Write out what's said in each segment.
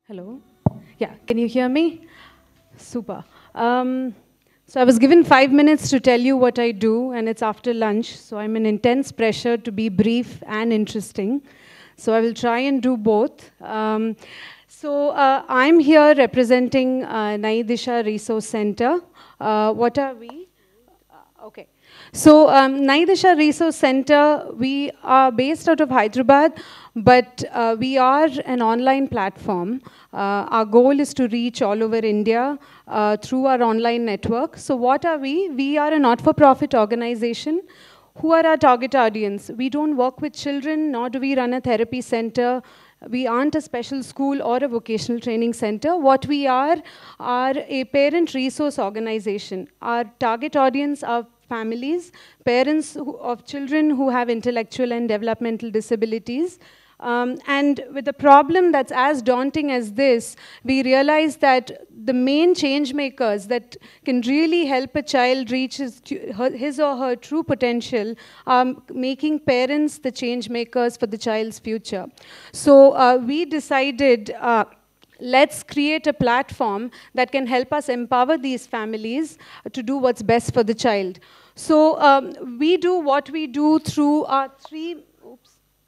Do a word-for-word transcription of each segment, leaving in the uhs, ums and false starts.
Hello. Yeah, can you hear me? Super. Um, so I was given five minutes to tell you what I do, and it's after lunch, so I'm in intense pressure to be brief and interesting. So I will try and do both. Um, so uh, I'm here representing uh, Nai Disha Resource Center. Uh, what are we? Uh, okay. So um, Nai Disha Resource Center, we are based out of Hyderabad, but uh, we are an online platform. Uh, our goal is to reach all over India uh, through our online network. So what are we? We are a not-for-profit organization. Who are our target audience? We don't work with children, nor do we run a therapy center. We aren't a special school or a vocational training center. What we are are a parent resource organization. Our target audience are families, parents who, of children who have intellectual and developmental disabilities. Um, and with a problem that's as daunting as this, we realize that the main change makers that can really help a child reach his, his or her true potential are making parents the change makers for the child's future. So uh, we decided uh, let's create a platform that can help us empower these families to do what's best for the child. So um, we do what we do through our three, oops,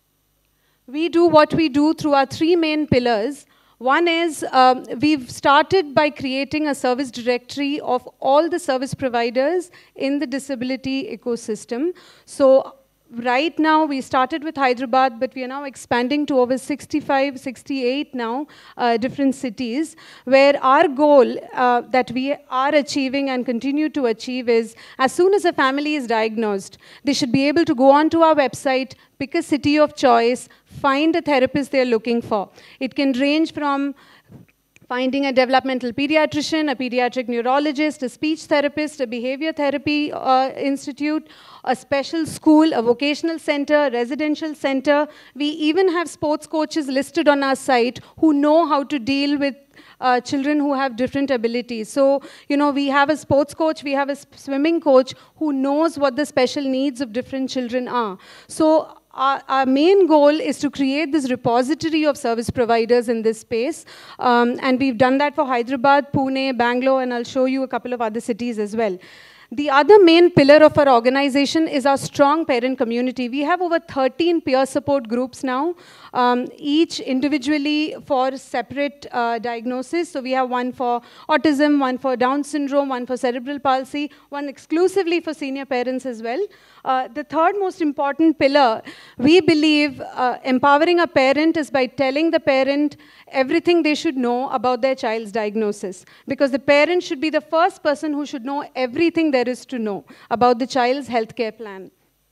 we do what we do through our three main pillars. One is um, we've started by creating a service directory of all the service providers in the disability ecosystem. So right now, we started with Hyderabad, but we are now expanding to over sixty-five, sixty-eight now, uh, different cities, where our goal uh, that we are achieving and continue to achieve is, as soon as a family is diagnosed, they should be able to go onto our website, pick a city of choice, find a therapist they're looking for. It can range from finding a developmental pediatrician, a pediatric neurologist, a speech therapist, a behavior therapy uh, institute, a special school, a vocational center, a residential center. We even have sports coaches listed on our site who know how to deal with uh, children who have different abilities. So, you know, we have a sports coach, we have a swimming coach who knows what the special needs of different children are. So, Our, our main goal is to create this repository of service providers in this space. Um, and we've done that for Hyderabad, Pune, Bangalore, and I'll show you a couple of other cities as well. The other main pillar of our organization is our strong parent community. We have over thirteen peer support groups now, um, each individually for separate uh, diagnosis. So we have one for autism, one for Down syndrome, one for cerebral palsy, one exclusively for senior parents as well. Uh, the third most important pillar, we believe uh, empowering a parent is by telling the parent everything they should know about their child's diagnosis. Because the parent should be the first person who should know everything there is to know about the child's healthcare plan.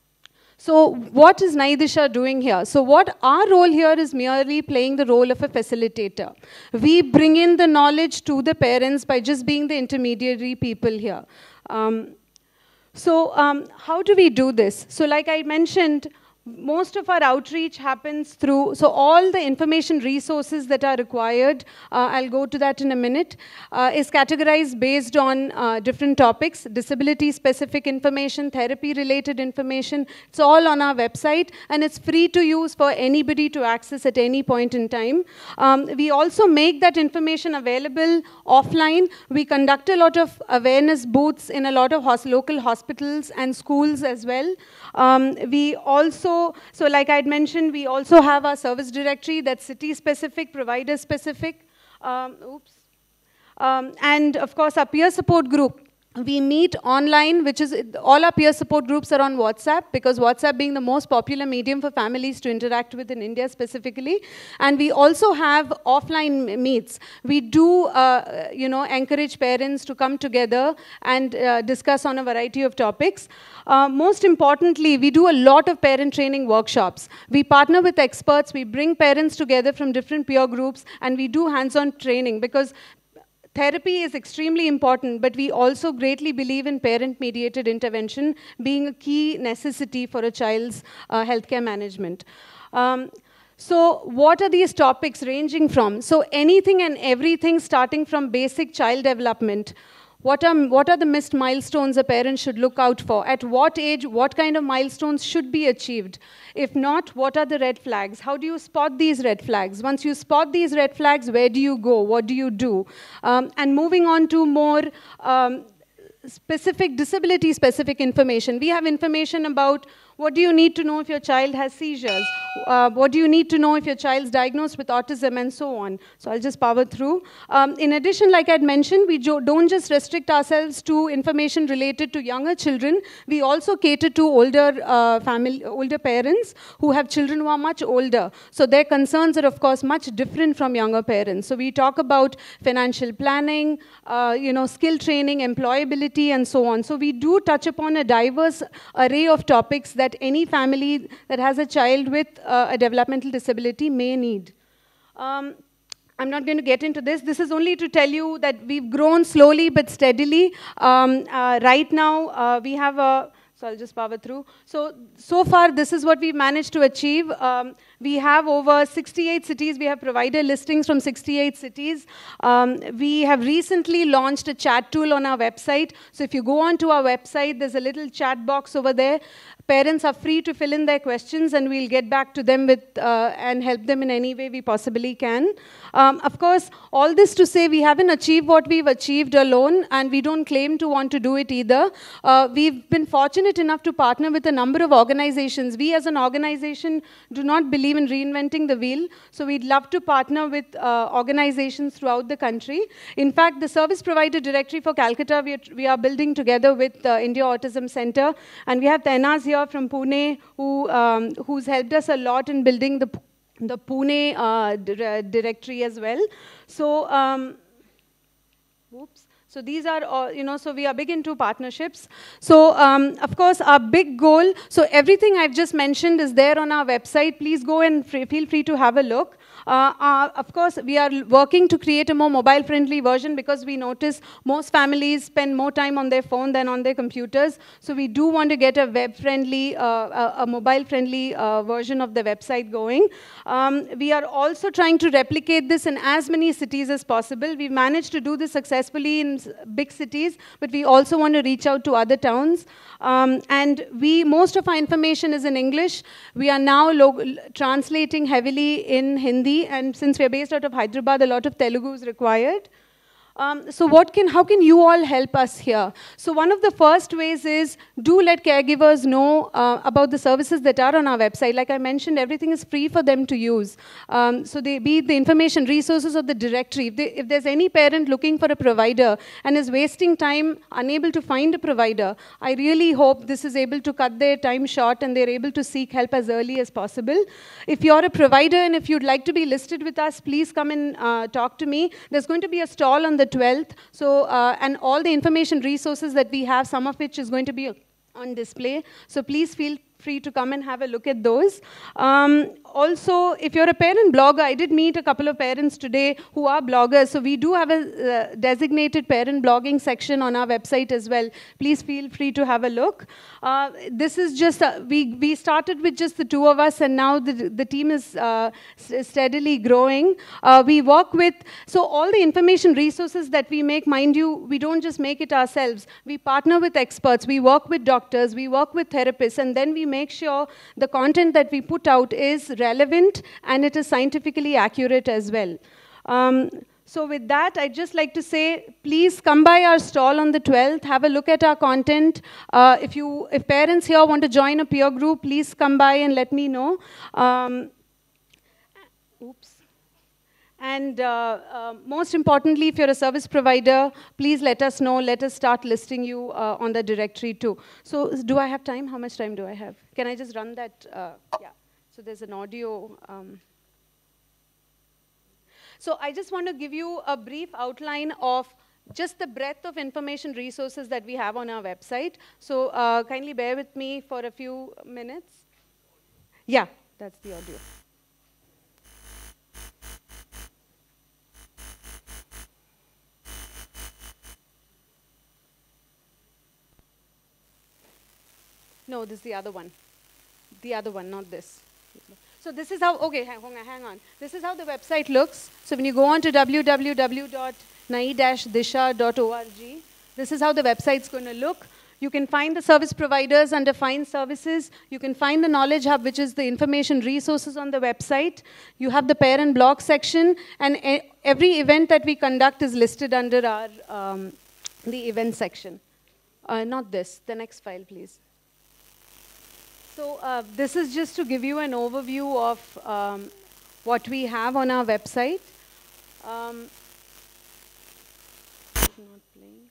So what is Nai Disha doing here? So what our role here is merely playing the role of a facilitator. We bring in the knowledge to the parents by just being the intermediary people here. Um, So um, how do we do this? So like I mentioned, most of our outreach happens through, so all the information resources that are required, uh, I'll go to that in a minute, uh, is categorized based on uh, different topics, disability-specific information, therapy-related information. It's all on our website, and it's free to use for anybody to access at any point in time. Um, we also make that information available offline. We conduct a lot of awareness booths in a lot of hos local hospitals and schools as well. Um, we also So, so like I had mentioned, we also have our service directory that's city-specific, provider-specific. Um, oops. Um, and of course, our peer support group. We meet online, which is, all our peer support groups are on WhatsApp, because WhatsApp being the most popular medium for families to interact with in India specifically. And we also have offline meets. We do, uh, you know, encourage parents to come together and uh, discuss on a variety of topics. Uh, most importantly, we do a lot of parent training workshops. We partner with experts, we bring parents together from different peer groups, and we do hands-on training, because therapy is extremely important, but we also greatly believe in parent-mediated intervention being a key necessity for a child's uh, healthcare management. Um, so what are these topics ranging from? So anything and everything starting from basic child development. What are, what are the missed milestones a parent should look out for? At what age, what kind of milestones should be achieved? If not, what are the red flags? How do you spot these red flags? Once you spot these red flags, where do you go? What do you do? Um, and moving on to more um, specific, disability-specific information. We have information about what do you need to know if your child has seizures? Uh, what do you need to know if your child's diagnosed with autism, and so on? So I'll just power through. Um, in addition, like I'd mentioned, we don't just restrict ourselves to information related to younger children. We also cater to older uh, family, older parents who have children who are much older. So their concerns are, of course, much different from younger parents. So we talk about financial planning, uh, you know, skill training, employability, and so on. So we do touch upon a diverse array of topics that any family that has a child with uh, a developmental disability may need. Um, I'm not going to get into this. This is only to tell you that we've grown slowly but steadily. Um, uh, right now, uh, we have a, so I'll just power through. So, so far, this is what we've managed to achieve. Um, we have over sixty-eight cities. We have provider listings from sixty-eight cities. Um, we have recently launched a chat tool on our website. So if you go onto our website, there's a little chat box over there. Parents are free to fill in their questions, and we'll get back to them with uh, and help them in any way we possibly can. Um, of course, all this to say we haven't achieved what we've achieved alone, and we don't claim to want to do it either. Uh, we've been fortunate enough to partner with a number of organizations. We as an organization do not believe in reinventing the wheel, so we'd love to partner with uh, organizations throughout the country. In fact, the Service Provider Directory for Calcutta, we are, we are building together with the uh, India Autism Center, and we have Tainaz here from Pune, who, um, who's helped us a lot in building the, the Pune uh, directory as well. So, um, oops. So these are, all, you know, so we are big into partnerships. So, um, of course, our big goal, so everything I've just mentioned is there on our website. Please go and free, feel free to have a look. Uh, uh, of course, we are working to create a more mobile-friendly version because we notice most families spend more time on their phone than on their computers. So we do want to get a web-friendly, uh, a, a mobile-friendly uh, version of the website going. Um, we are also trying to replicate this in as many cities as possible. We've managed to do this successfully in big cities, but we also want to reach out to other towns. Um, and we, most of our information is in English. We are now translating heavily in Hindi. And since we're based out of Hyderabad, a lot of Telugu is required. Um, so what can, how can you all help us here? So one of the first ways is, do let caregivers know uh, about the services that are on our website. Like I mentioned, everything is free for them to use. Um, so they be the information, resources of the directory. If, they, if there's any parent looking for a provider and is wasting time, unable to find a provider, I really hope this is able to cut their time short and they're able to seek help as early as possible. If you're a provider and if you'd like to be listed with us, please come and uh, talk to me. There's going to be a stall on the twelfth, so, uh, and all the information resources that we have, some of which is going to be on display. So please feel free to come and have a look at those. Um, also, if you're a parent blogger, I did meet a couple of parents today who are bloggers, so we do have a uh, designated parent blogging section on our website as well. Please feel free to have a look. Uh, this is just, uh, we, we started with just the two of us, and now the, the team is uh, steadily growing. Uh, we work with, so all the information resources that we make, mind you, we don't just make it ourselves. We partner with experts, we work with doctors, we work with therapists, and then we make sure the content that we put out is relevant and it is scientifically accurate as well. Um, so with that, I'd just like to say, please come by our stall on the twelfth, have a look at our content. Uh, if, you, if parents here want to join a peer group, please come by and let me know. Um, oops. And uh, uh, most importantly, if you're a service provider, please let us know. Let us start listing you uh, on the directory too. So do I have time? How much time do I have? Can I just run that? Uh, yeah. So there's an audio. Um. So I just want to give you a brief outline of just the breadth of information resources that we have on our website. So uh, kindly bear with me for a few minutes. Yeah, that's the audio. No, this is the other one. The other one, not this. So this is how, okay, hang on, hang on. This is how the website looks. So when you go on to w w w dot nai dash disha dot org, This is how the website's going to look. You can find the service providers under Find Services. You can find the Knowledge Hub, which is the information resources on the website. You have the parent blog section, and e every event that we conduct is listed under our um, the event section. Uh, not this, the next file, please. So uh, this is just to give you an overview of um, what we have on our website. Um, not playing.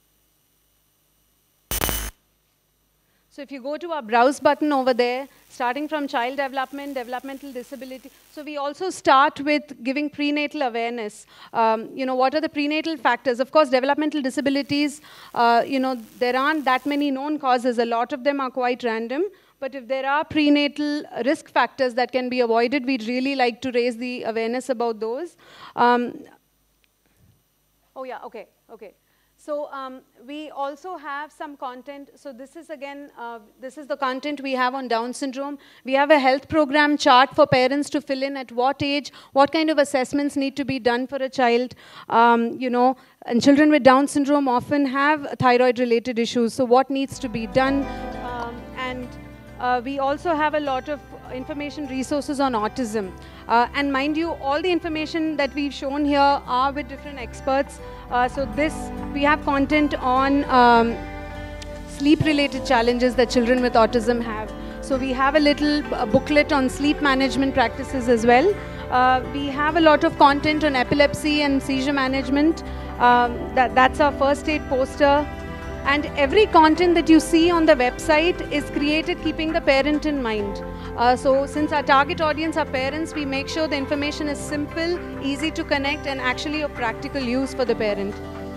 So if you go to our browse button over there, starting from child development, developmental disability. So we also start with giving prenatal awareness. Um, you know, what are the prenatal factors? Of course, developmental disabilities, uh, you know, there aren't that many known causes. A lot of them are quite random. But if there are prenatal risk factors that can be avoided, we'd really like to raise the awareness about those. Um, oh yeah, okay, okay. So um, we also have some content. So this is again, uh, this is the content we have on Down syndrome. We have a health program chart for parents to fill in at what age, what kind of assessments need to be done for a child. Um, you know, and children with Down syndrome often have thyroid-related issues. So what needs to be done? Um, and uh, we also have a lot of information resources on autism. Uh, and mind you, all the information that we've shown here are with different experts. Uh, so this, we have content on um, sleep-related challenges that children with autism have. So we have a little uh, booklet on sleep management practices as well. Uh, we have a lot of content on epilepsy and seizure management. Um, that, that's our first aid poster. And every content that you see on the website is created keeping the parent in mind. Uh, so since our target audience are parents, we make sure the information is simple, easy to connect, and actually of practical use for the parent.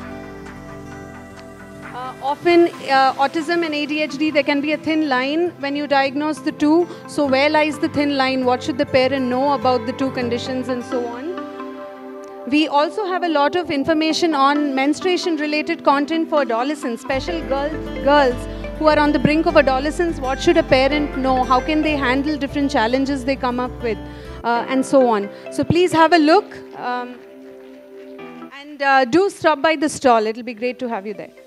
Uh, often, uh, autism and A D H D, there can be a thin line when you diagnose the two. So where lies the thin line? What should the parent know about the two conditions and so on? We also have a lot of information on menstruation-related content for adolescents, special girls, girls who are on the brink of adolescence. What should a parent know? How can they handle different challenges they come up with, uh, and so on. So please have a look, um, and uh, do stop by the stall. It'll be great to have you there.